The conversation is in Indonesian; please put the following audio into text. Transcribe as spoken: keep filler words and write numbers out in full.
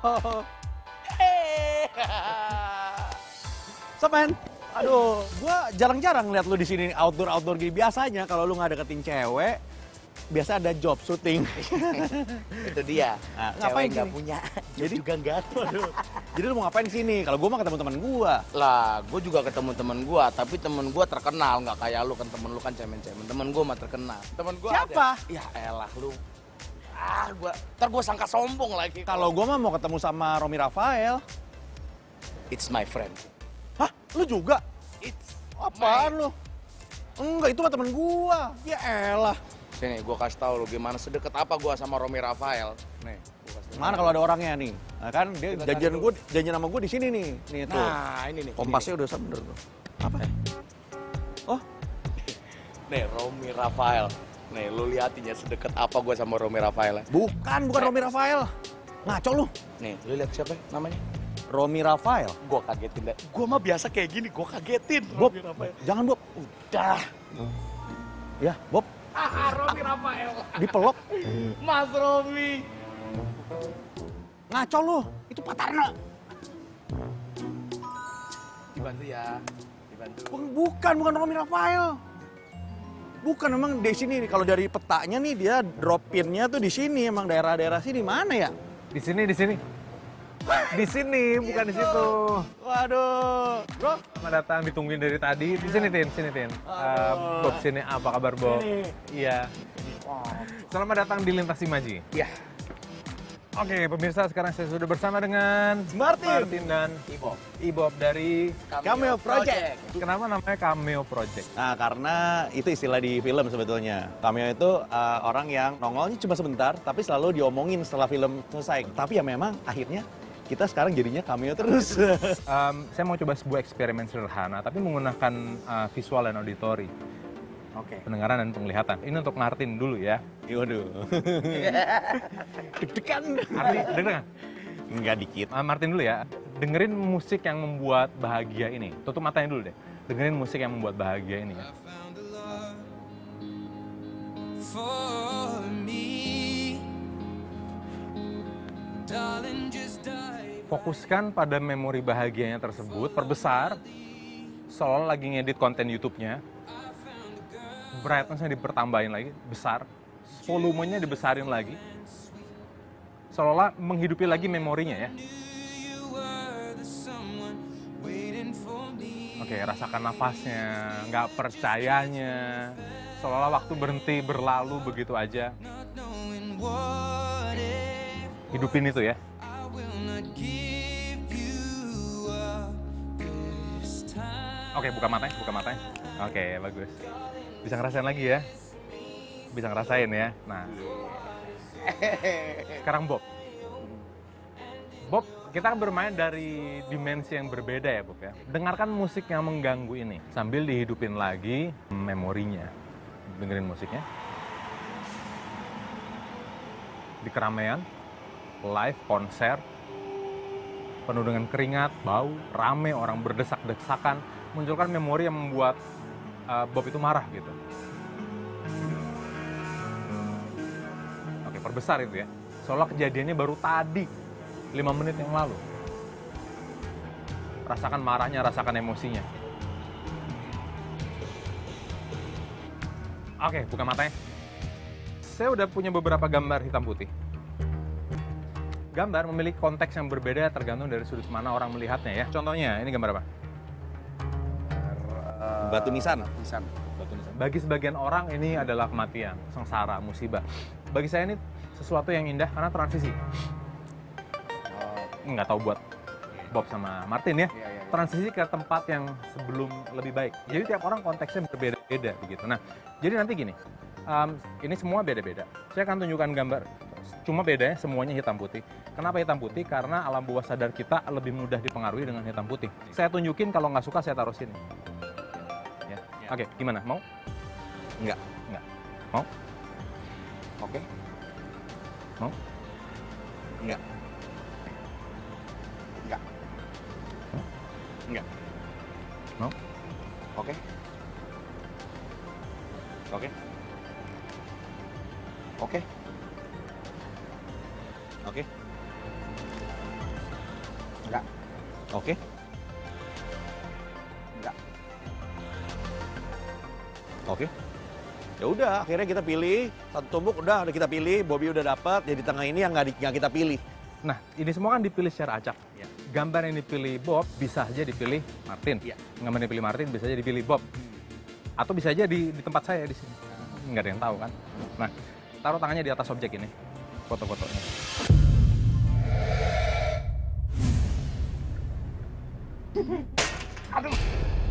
So, man, aduh, gua jarang-jarang lihat lu di sini outdoor-outdoor gini. Biasanya kalau lu nggak deketin cewek, biasa ada job syuting. Itu dia. Nah, Cewek ngapain nggak sini? punya, Jadi juga nggak ada. Jadi lu mau ngapain di sini? Kalau gua mah ketemu teman gua. Lah, gue juga ketemu temen gue, tapi temen gue terkenal, nggak kayak lu kan, temen lu kan cemen-cemen. Temen gue mah terkenal. Temen gue Siapa? ada. Ya elah lu. Ah, gua, ntar gue sangka sombong lagi. Kalau gua mah mau ketemu sama Romi Rafael. It's my friend. Hah? Lu juga? It's Apaan my... lu? Enggak, itu mah temen gua. Ya elah. Sini, gue kasih tau lu gimana sedekat apa gue sama Romi Rafael. Nih, gua kasih tau. Mana kalau ada orangnya nih? Nah kan dia Kita janjian cari gua, janjian sama gua di sini nih. Nih tuh. Nah, ini nih. Kompasnya udah bener tuh. Apa? Oh, Nih, Romi Rafael. Nih, lu liatin ya sedekat apa gue sama Romi Rafael. Ya. bukan, bukan Romi Rafael. Ngaco lu. Nih, lu lihat siapa namanya? Romi Rafael. Gue kagetin deh. Gue mah biasa kayak gini, gue kagetin. Bob, Romi Rafael. jangan Bob. Udah. Ya, Bob, Ah, Romi Rafael. dipelok. Mas Romi. Ngaco lu. Itu Patarna. Dibantu ya. Dibantu. Bukan, bukan Romi Rafael. Bukan, memang di sini nih. Kalau dari petanya nih dia drop-in-nya tuh di sini. Emang daerah-daerah sini mana ya? Di sini, di sini. Di sini, bukan di situ. Waduh, bro. Selamat datang, ditungguin dari tadi. Di sini, Tin, sini, Tin. Uh, Bob, sini. Apa kabar, Bob? Ini. Iya. Selamat datang di Lintas Imaji. Ya. Oke, pemirsa, sekarang saya sudah bersama dengan Martin. Martin dan Ibob. Ibob dari... Cameo Project. Kenapa namanya Cameo Project? Nah, karena itu istilah di film sebetulnya. Cameo itu uh, orang yang nongolnya cuma sebentar, tapi selalu diomongin setelah film selesai. Tapi ya memang akhirnya kita sekarang jadinya cameo terus. Um, saya mau coba sebuah eksperimen sederhana, tapi menggunakan uh, visual dan auditori. Oke. Pendengaran dan penglihatan. Ini untuk Martin dulu ya. Waduh. Deg-degan. Martin, dengerin. Enggak dikit. Uh, Martin dulu ya. Dengerin musik yang membuat bahagia ini. Tutup matanya dulu deh. Dengerin musik yang membuat bahagia ini ya. Fokuskan pada memori bahagianya tersebut, perbesar, seolah lagi ngedit konten YouTube-nya, brightness-nya dipertambahin lagi, besar, volumenya dibesarin lagi, seolah menghidupi lagi memorinya ya. Oke, rasakan nafasnya, nggak percayanya, seolah waktu berhenti berlalu begitu aja. Hidupin itu ya. Oke, buka matanya, buka matanya. Oke, bagus. Bisa ngerasain lagi ya. Bisa ngerasain ya. Nah. Sekarang Bob. Bob, kita bermain dari dimensi yang berbeda ya, Bob ya. Dengarkan musik yang mengganggu ini sambil dihidupin lagi memorinya. Dengerin musiknya. Di keramaian, live konser, penuh dengan keringat, bau, rame, orang berdesak-desakan, munculkan memori yang membuat uh, Bob itu marah gitu. Oke, perbesar itu ya. Seolah kejadiannya baru tadi, lima menit yang lalu. Rasakan marahnya, rasakan emosinya. Oke, buka matanya. Saya udah punya beberapa gambar hitam putih. Gambar memiliki konteks yang berbeda tergantung dari sudut mana orang melihatnya ya. Contohnya, ini gambar apa? Batu nisan. Nisan. Batu nisan. Bagi sebagian orang ini adalah kematian, sengsara, musibah. Bagi saya ini sesuatu yang indah karena transisi. Oh. Nggak tahu buat Bob sama Martin ya. Iya, iya, iya. Transisi ke tempat yang sebelum lebih baik. Jadi tiap orang konteksnya berbeda-beda begitu. Nah, jadi nanti gini, um, ini semua beda-beda. Saya akan tunjukkan gambar. Cuma bedanya semuanya hitam putih. Kenapa hitam putih? Karena alam bawah sadar kita lebih mudah dipengaruhi dengan hitam putih. Saya tunjukin, kalau nggak suka saya taruh sini. Ya. Ya. Oke, gimana? Mau? Enggak. Nggak. Mau? Oke. Mau? Enggak. Enggak. Enggak. Mau? Oke. Oke. Oke. Oke. Enggak. Oke. Enggak. Oke. Ya udah, akhirnya kita pilih satu tumbuk udah udah kita pilih, Bobby udah dapat, jadi tengah ini yang nggak di- nggak kita pilih. Nah, ini semua kan dipilih secara acak. Ya. Gambar yang dipilih Bob bisa aja dipilih Martin. Iya. Gambar yang dipilih Martin bisa aja dipilih Bob. Atau bisa aja di, di tempat saya di sini. Nggak ada yang tahu kan. Nah, taruh tangannya di atas objek ini, foto-fotonya. Aduh.